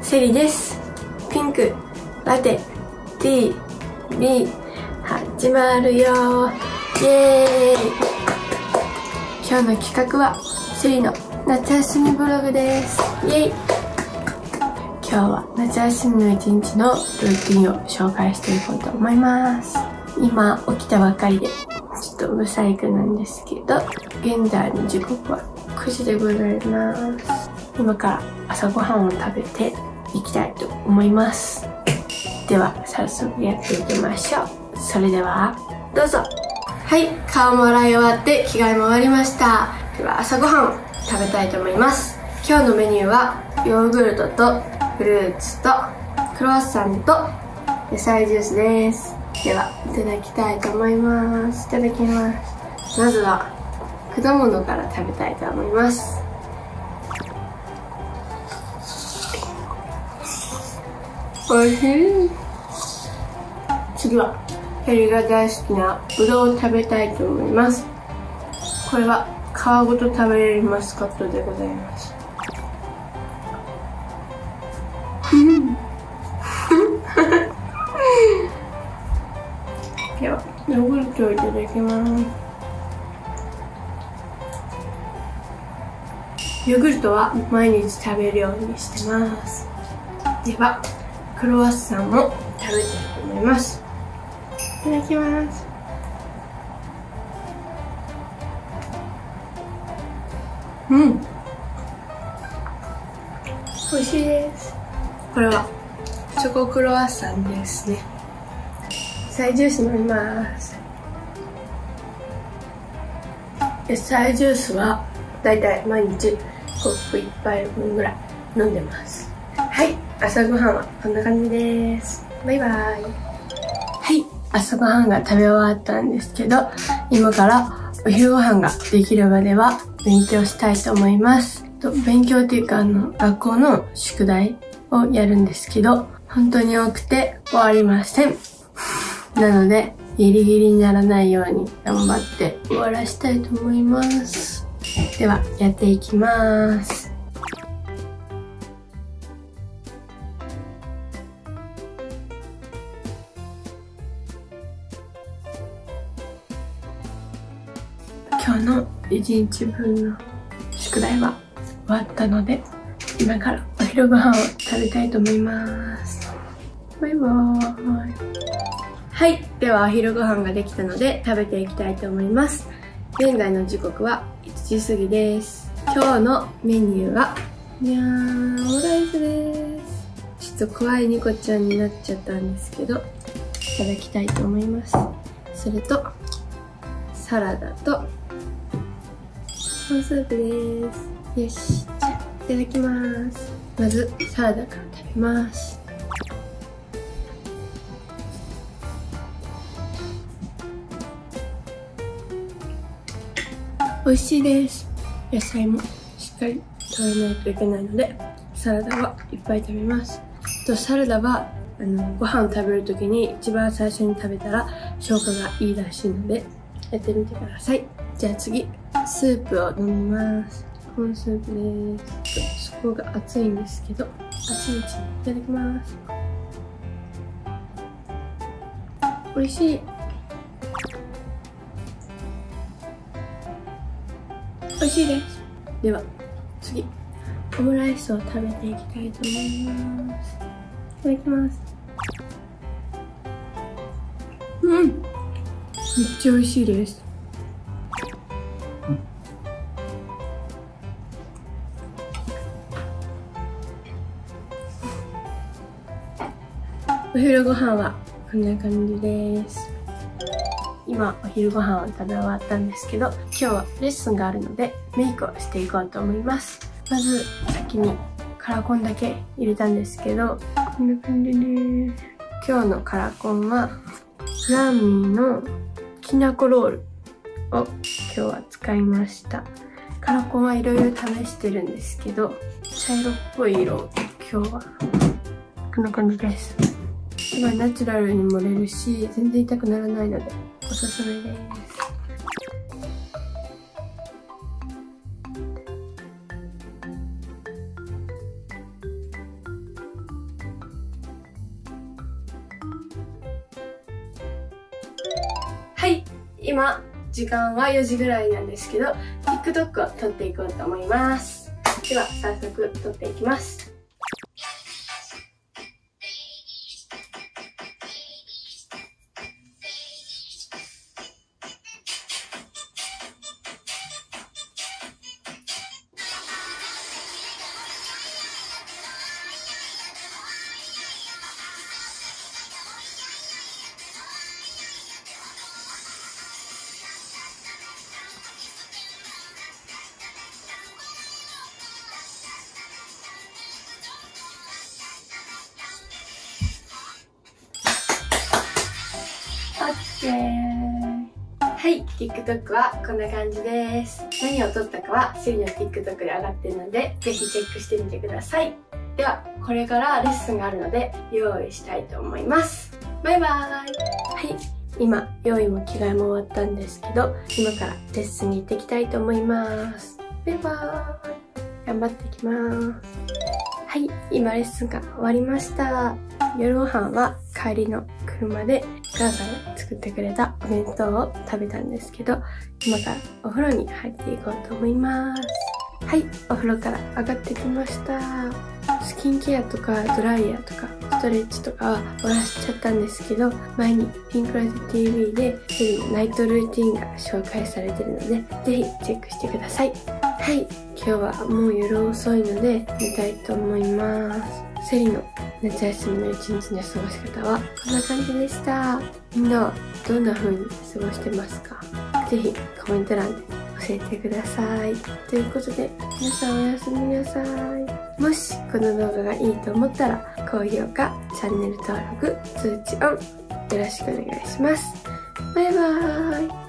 セリです。ピンク、ラテ、T、B、始まるよー。イエーイ。今日の企画は、セリの夏休みブログです。イエイ。今日は夏休みの一日のルーティンを紹介していこうと思います。今起きたばかりで、ちょっとブサイクなんですけど、現在の時刻は9時でございます。今から朝ごはんを食べていきたいと思います。では早速やっていきましょう。それではどうぞ。はい、顔も洗い終わって着替えも終わりました。では朝ごはん食べたいと思います。今日のメニューはヨーグルトとフルーツとクロワッサンと野菜ジュースです。ではいただきたいと思います。いただきます。まずは果物から食べたいと思います。おいしい。次はヘリが大好きなぶどうを食べたいと思います。これは皮ごと食べれるマスカットでございます。ではヨーグルトをいただきます。ヨーグルトは毎日食べるようにしてます。ではクロワッサンも食べたいと思います。いただきます。美味しいです。これはチョコクロワッサンですね。野菜ジュース飲みます。野菜ジュースはだいたい毎日コップ1杯分ぐらい飲んでます。はい、朝ごはんはこんな感じです。バイバイ。はい、朝ごはんが食べ終わったんですけど、今からお昼ごはんができるまでは勉強したいと思います。勉強っていうか学校の宿題をやるんですけど、本当に多くて終わりません。なのでギリギリにならないように頑張って終わらしたいと思います。ではやっていきます。今日の1日分の宿題は終わったので、今からお昼ご飯を食べたいと思います。バイバーイ。はい、ではお昼ご飯ができたので食べていきたいと思います。現在の時刻は1時過ぎです。今日のメニューはオムライスです。ちょっと怖いニコちゃんになっちゃったんですけど、いただきたいと思います。それとサラダとコーンスープです。よし、じゃあいただきます。まずサラダから食べます。美味しいです。野菜もしっかり食べないといけないので、サラダはいっぱい食べます。サラダはご飯を食べるときに一番最初に食べたら消化がいいらしいので、やってみてください。じゃあ次、スープを飲みます。コーンスープです。そこが熱いんですけど、熱いうちにいただきます。美味しい。美味しいです。では次、オムライスを食べていきたいと思います。いただきます。めっちゃ美味しいです。お昼ご飯はこんな感じです。今お昼ご飯を食べ終わったんですけど、今日はレッスンがあるのでメイクをしていこうと思います。まず先にカラコンだけ入れたんですけど、こんな感じです。今日のカラコンはフラミーのきなこロールを今日は使いました。カラコンはいろいろ試してるんですけど、茶色っぽい色を今日はこんな感じです。すごいナチュラルに盛れるし、全然痛くならないのでおすすめです。 はい、今、時間は4時ぐらいなんですけど、TikTok を撮っていこうと思います。では、早速撮っていきます。はい、TikTok はこんな感じです。何を撮ったかはセリの TikTok で上がってるので、ぜひチェックしてみてください。では、これからレッスンがあるので、用意したいと思います。バイバーイ。はい、今、用意も着替えも終わったんですけど、今からレッスンに行ってきたいと思います。バイバーイ。頑張ってきます。はい、今レッスンが終わりました。夜ご飯は帰りの車でお母さんが作ってくれたお弁当を食べたんですけど、今からお風呂に入っていこうと思います。はい、お風呂から上がってきました。スキンケアとかドライヤーとかストレッチとかは終わらしちゃったんですけど、前にピンクラジ TV でセリのナイトルーティンが紹介されてるので、ぜひチェックしてください。はい、今日はもう夜遅いので寝たいと思います。セリの夏休みの一日の過ごし方はこんな感じでした。みんなはどんな風に過ごしてますか？ぜひコメント欄で教えてください。ということで、皆さんおやすみなさい。もしこの動画がいいと思ったら、高評価、チャンネル登録、通知オン、よろしくお願いします。バイバーイ。